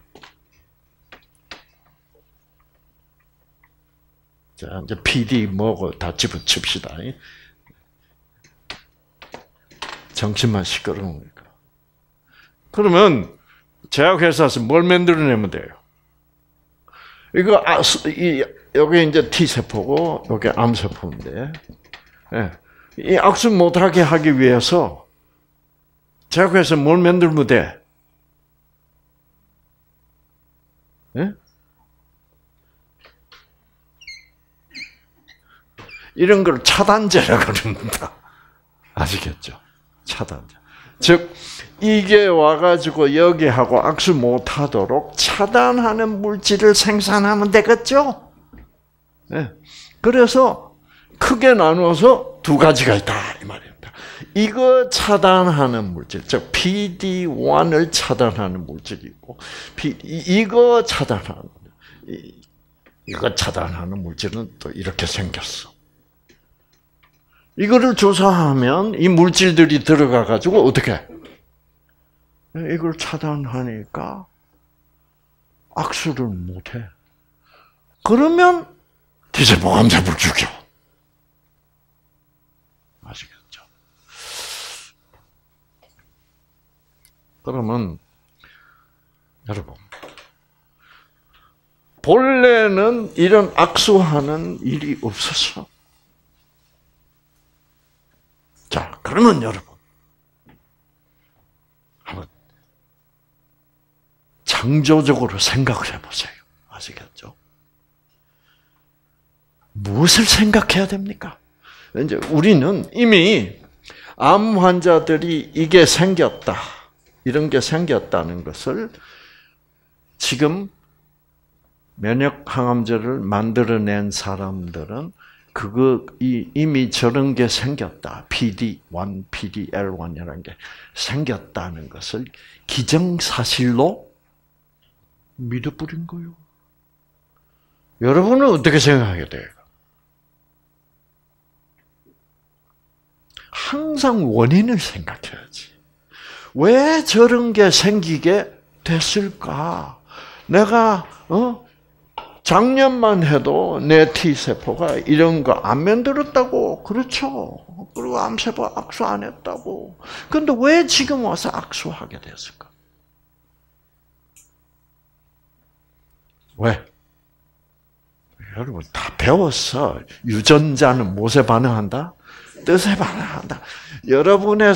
자, 이제 PD 뭐고 다 집어칩시다. 정신만 시끄러우니까. 그러면 제약회사에서 뭘 만들어내면 돼요? 이거 여기 이제 T 세포고 여기 암 세포인데, 이 악수 못하게 하기 위해서 제약회사에서 뭘 만들면 돼? 이런 걸 차단제라고 그럽니다. 아시겠죠? 차단제. 즉 이게 와가지고 여기하고 악수 못하도록 차단하는 물질을 생산하면 되겠죠? 네. 그래서 크게 나누어서 두 가지가 있다 이 말입니다. 이거 차단하는 물질, 즉 PD-1을 차단하는 물질이 있고, 이거 차단하는 물질은 또 이렇게 생겼어. 이거를 조사하면 이 물질들이 들어가 가지고 어떻게? 이걸 차단하니까 악수를 못해. 그러면 T세포 암세포를 죽여. 아시겠죠? 그러면 여러분, 본래는 이런 악수하는 일이 없었어. 자, 그러면 여러분, 한번 창조적으로 생각을 해보세요. 아시겠죠? 무엇을 생각해야 됩니까? 이제 우리는 이미 암 환자들이 이게 생겼다, 이런 게 생겼다는 것을 지금 면역 항암제를 만들어낸 사람들은 이미 저런 게 생겼다. PD-1, PD-L1이라는 게 생겼다는 것을 기정사실로 믿어버린 거예요. 여러분은 어떻게 생각해야 돼요? 항상 원인을 생각해야지. 왜 저런 게 생기게 됐을까? 내가, 작년만 해도 내 T세포가 이런 거 안 만들었다고. 그렇죠. 그리고 암세포 악수 안 했다고. 그런데 왜 지금 와서 악수하게 됐을까? 왜? 여러분 다 배웠어. 유전자는 무엇에 반응한다? 뜻에 반응한다. 여러분의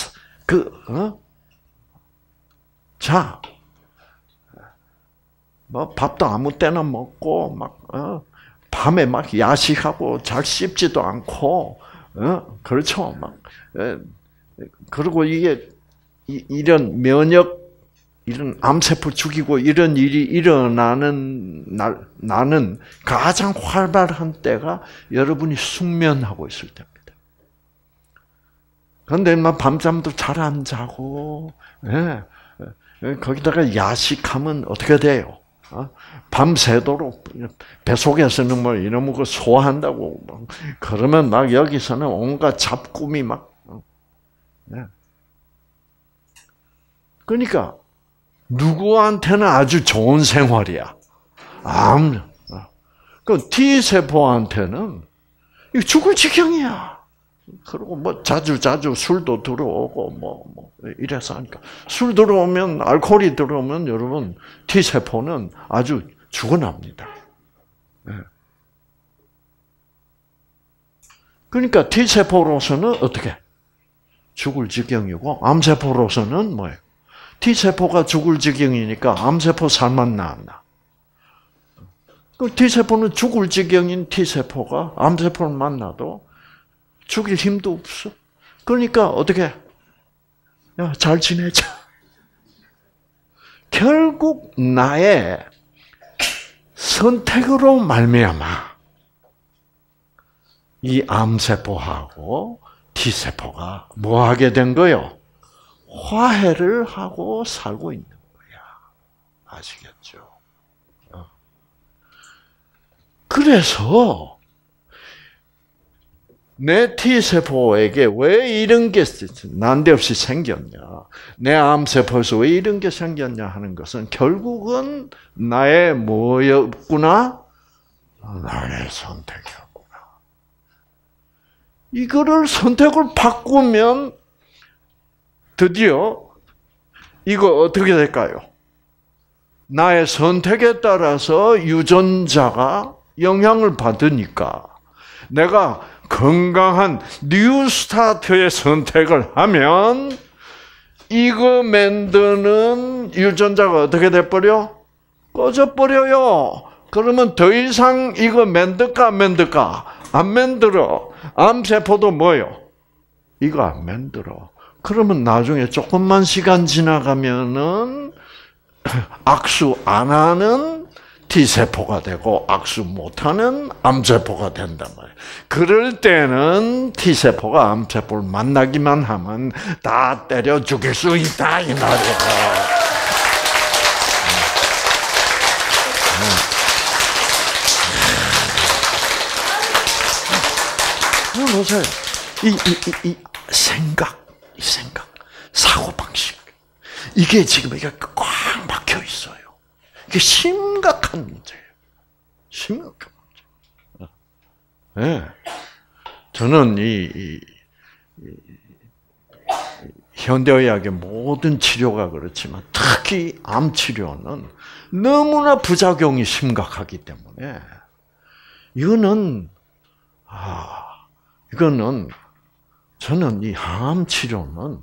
자, 뭐 밥도 아무 때나 먹고 밤에 막 야식하고 잘 씹지도 않고 그렇죠. 막 그리고 이게 이런 면역 이런 암세포 죽이고 이런 일이 일어나는 나는 가장 활발한 때가 여러분이 숙면하고 있을 때입니다. 그런데 막 밤잠도 잘 안 자고 거기다가 야식하면 어떻게 돼요? 밤새도록 뱃속에서는 뭐 이놈의 거 소화한다고 그러면 막 여기서는 온갖 잡꿈이 막 그러니까 누구한테는 아주 좋은 생활이야. 그 T 세포한테는 죽을 지경이야. 그리고 뭐 자주 술도 들어오고 뭐 이래서 하니까 술 들어오면 알코올이 들어오면 여러분 T 세포는 아주 죽어납니다. 그러니까 T 세포로서는 어떻게 죽을 지경이고 암 세포로서는 뭐예요? T 세포가 죽을 지경이니까 암 세포 살만 나왔나? 그 T 세포는 죽을 지경인 T 세포가 암 세포를 만나도 죽일 힘도 없어. 그러니까 어떻게? 야, 잘 지내자. 결국 나의 선택으로 말미암아 이 암세포하고 T세포가 뭐 하게 된 거요? 화해를 하고 살고 있는 거야. 아시겠죠? 그래서 내 T세포에게 왜 이런 게 난데없이 생겼냐, 내 암세포에서 왜 이런 게 생겼냐 하는 것은 결국은 나의 뭐였구나? 나의 선택이었구나. 이거를 선택을 바꾸면 드디어 이거 어떻게 될까요? 나의 선택에 따라서 유전자가 영향을 받으니까 내가 건강한 뉴스타트의 선택을 하면 이거 만드는 유전자가 어떻게 돼버려? 꺼져버려요. 그러면 더 이상 이거 만들까 안 만들까? 안 만들어. 암세포도 뭐요? 이거 안 만들어. 그러면 나중에 조금만 시간 지나가면은 악수 안 하는 T세포가 되고 악수 못하는 암세포가 된단 말이에요. 그럴 때는 T세포가 암세포를 만나기만 하면 다 때려 죽일 수 있다 이 말이에요. 보세요. 이 생각, 사고방식. 이게 지금 이게 꽉 막혀 있어요. 이게 심각한 문제예요. 심각한 문제. 네. 저는 현대의학의 모든 치료가 그렇지만 특히 암 치료는 너무나 부작용이 심각하기 때문에 이거는 저는 이 항암 치료는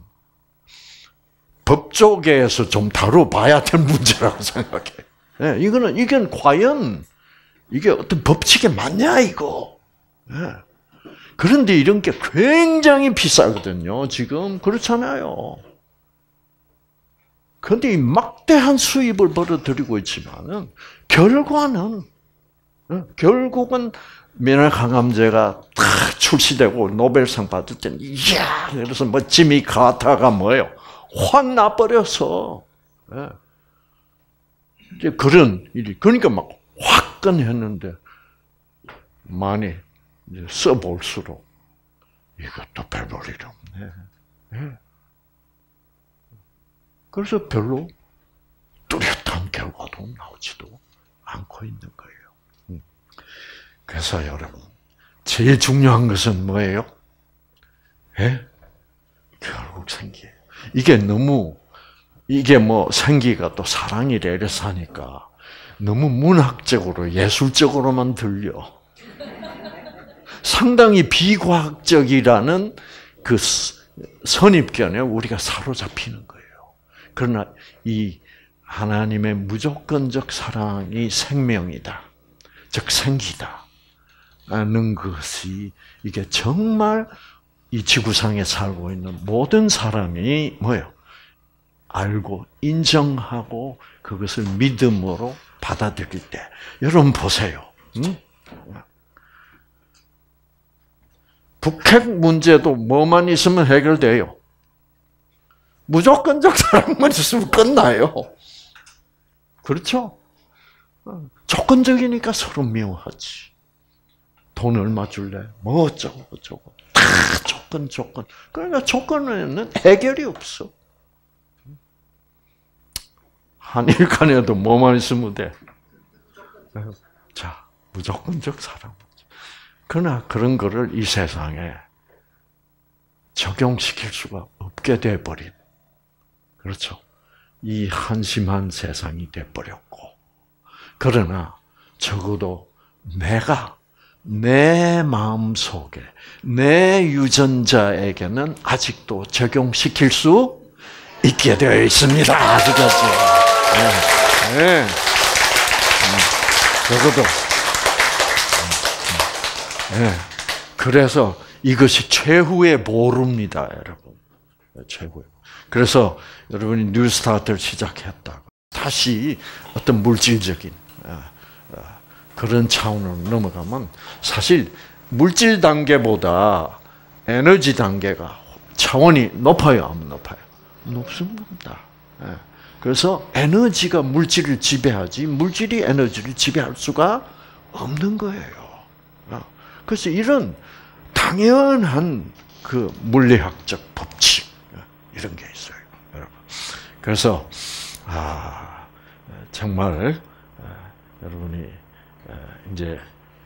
법조계에서 좀 다뤄봐야 될 문제라고 생각해요. 네, 이건 과연 이게 어떤 법칙에 맞냐 이거. 네. 그런데 이런 게 굉장히 비싸거든요. 지금 그렇잖아요. 그런데 이 막대한 수입을 벌어들이고 있지만은 결과는 결국은 면역항암제가 딱 출시되고 노벨상 받을 때는 이야 그래서 뭐 지미 카타가 뭐예요? 확 나버려서 이제 그런 일이 그러니까 막 화끈했는데 많이 이제 써볼수록 이것도 별 볼 일이 없네. 그래서 별로 뚜렷한 결과도 나오지도 않고 있는 거예요. 그래서 여러분 제일 중요한 것은 뭐예요? 결국 생기예요. 이게 뭐 생기가 또 사랑이래 이래서 하니까 너무 문학적으로 예술적으로만 들려. 상당히 비과학적이라는 그 선입견에 우리가 사로잡히는 거예요. 그러나 이 하나님의 무조건적 사랑이 생명이다. 즉 생기다. 라는 것이 이게 정말 이 지구상에 살고 있는 모든 사람이 뭐예요? 알고 인정하고 그것을 믿음으로 받아들일 때 여러분 보세요. 북핵 문제도 뭐만 있으면 해결돼요? 무조건적 사랑만 있으면 끝나요. 그렇죠? 조건적이니까 서로 미워하지. 돈 얼마 줄래? 뭐 어쩌고 저쩌고. 다 조건. 그러니까 조건에는 해결이 없어. 한일 간에도 뭐만 있으면 돼? 자, 무조건적 사랑. 그러나 그런 거를 이 세상에 적용시킬 수가 없게 돼버린. 그렇죠. 이 한심한 세상이 돼버렸고. 그러나 적어도 내가 내 마음속에 내 유전자에게는 아직도 적용시킬 수 있게 되어 있습니다. 아시겠죠? 네. 적어도. 네. 그래서 이것이 최후의 보루입니다, 여러분. 최후의. 그래서 여러분이 뉴스타트를 시작했다고. 다시 어떤 물질적인 그런 차원으로 넘어가면 사실 물질 단계보다 에너지 단계가 차원이 높아요, 안 높아요? 높습니다. 그래서 에너지가 물질을 지배하지 물질이 에너지를 지배할 수가 없는 거예요. 그래서 이런 당연한 그 물리학적 법칙 이런 게 있어요, 여러분. 그래서 정말 여러분이 이제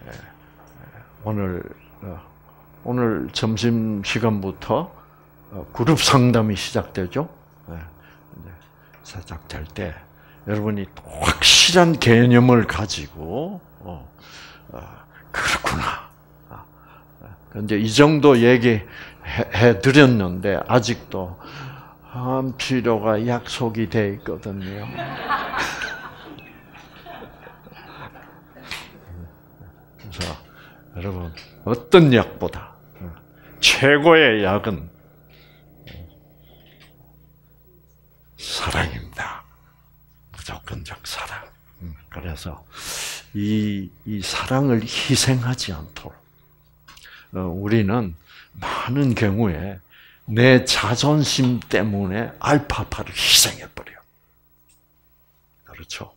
오늘 점심 시간부터 그룹 상담이 시작되죠. 시작될 때 여러분이 확실한 개념을 가지고 그렇구나. 근데 이 정도 얘기해 드렸는데 아직도 항암 치료가 약속이 돼 있거든요. 그래서 여러분 어떤 약보다 최고의 약은 사랑입니다. 무조건적 사랑. 그래서 이 사랑을 희생하지 않도록 우리는 많은 경우에 내 자존심 때문에 알파파를 희생해버려. 그렇죠?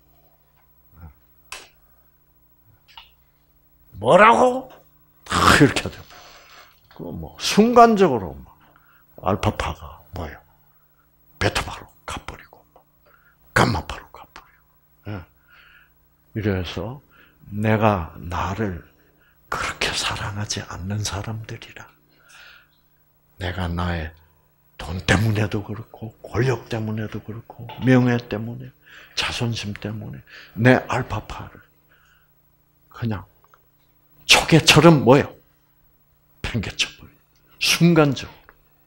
뭐라고? 이렇게 되면 뭐 순간적으로 알파파가 뭐예요? 베타파로 가버리고 감마파로 가버리고. 이래서 내가 나를 그렇게 사랑하지 않는 사람들이라. 내가 나의 돈 때문에도 그렇고 권력 때문에도 그렇고 명예 때문에 자존심 때문에 내 알파파를 그냥 초계처럼 뭐요? 팽개쳐버려. 순간적으로.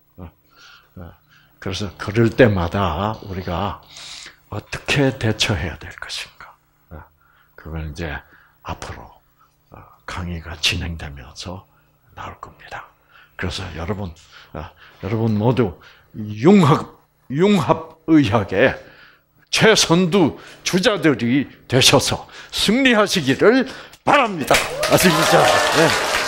그래서 그럴 때마다 우리가 어떻게 대처해야 될 것인가. 그걸 이제 앞으로 강의가 진행되면서 나올 겁니다. 그래서 여러분 모두 융합의학의 최선두 주자들이 되셔서 승리하시기를 바랍니다. 아시겠죠? 네.